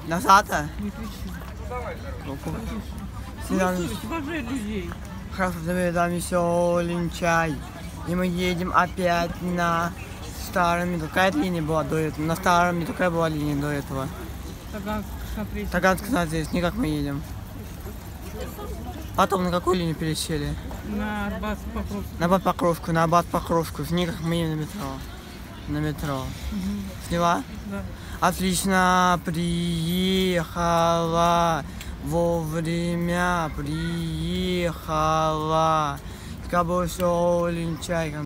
Назад? Не кричи. Снежан... людей. Хорошо, там веселый чай. И мы едем опять на старом. Какая линия была до этого? На старом, какая была линия до этого? Таганск смотреть. Таганск смотреть, никак мы едем. Потом на какую линию пересели? На Арбат-Покровск. На Арбат-Покровскую, на Арбат-Покровскую. Никак мы едем на метро. На метро. Сняла? Да. Отлично, приехала. Вовремя приехала. С тобой все линчайком.